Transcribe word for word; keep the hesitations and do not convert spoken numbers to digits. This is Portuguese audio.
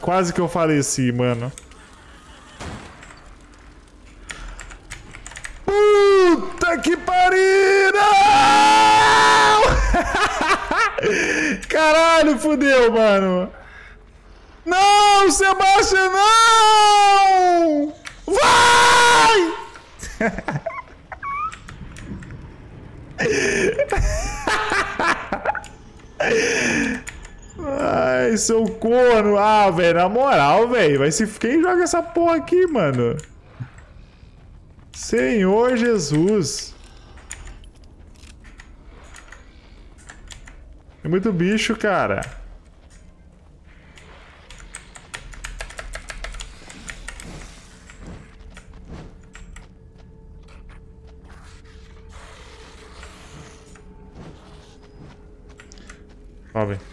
quase que eu faleci, mano. Puta que pariu! Não! Caralho, fudeu, mano. Não, Sebastião, não! Vai! Ai, seu corno. Ah, velho, na moral, velho. Vai se... Quem joga essa porra aqui, mano? Senhor Jesus. É muito bicho, cara. Ó, velho.